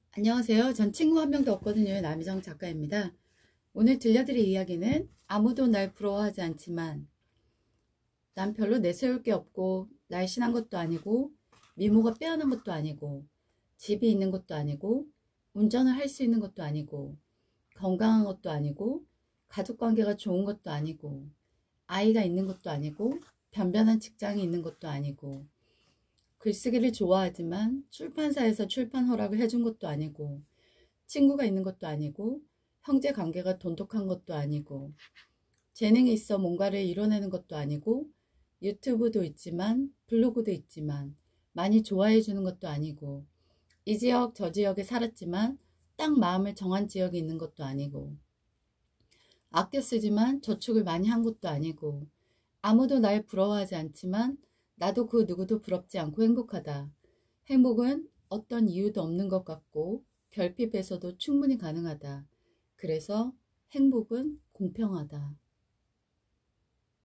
안녕하세요. 전 친구 한 명도 없거든요. 남희정 작가입니다. 오늘 들려드릴 이야기는 아무도 날 부러워하지 않지만 난 별로 내세울 게 없고 날씬한 것도 아니고 미모가 빼어난 것도 아니고 집이 있는 것도 아니고 운전을 할 수 있는 것도 아니고 건강한 것도 아니고 가족관계가 좋은 것도 아니고 아이가 있는 것도 아니고 변변한 직장이 있는 것도 아니고 글쓰기를 좋아하지만 출판사에서 출판 허락을 해준 것도 아니고 친구가 있는 것도 아니고 형제 관계가 돈독한 것도 아니고 재능이 있어 뭔가를 이뤄내는 것도 아니고 유튜브도 있지만 블로그도 있지만 많이 좋아해 주는 것도 아니고 이 지역 저 지역에 살았지만 딱 마음을 정한 지역이 있는 것도 아니고 아껴 쓰지만 저축을 많이 한 것도 아니고 아무도 날 부러워하지 않지만 나도 그 누구도 부럽지 않고 행복하다. 행복은 어떤 이유도 없는 것 같고 결핍에서도 충분히 가능하다. 그래서 행복은 공평하다.